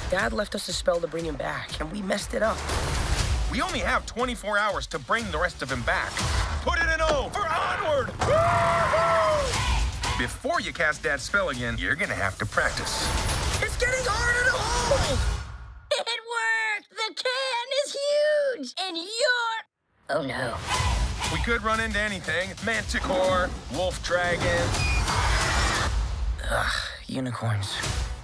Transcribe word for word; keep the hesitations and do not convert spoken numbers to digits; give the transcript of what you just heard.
Dad left us a spell to bring him back, and we messed it up. We only have twenty-four hours to bring the rest of him back. Put it in O for onward! Before you cast Dad's spell again, you're gonna have to practice. It's getting harder to hold! It worked! The can is huge! And you're... Oh, no. We could run into anything. Manticore, wolf dragon. Ugh, unicorns.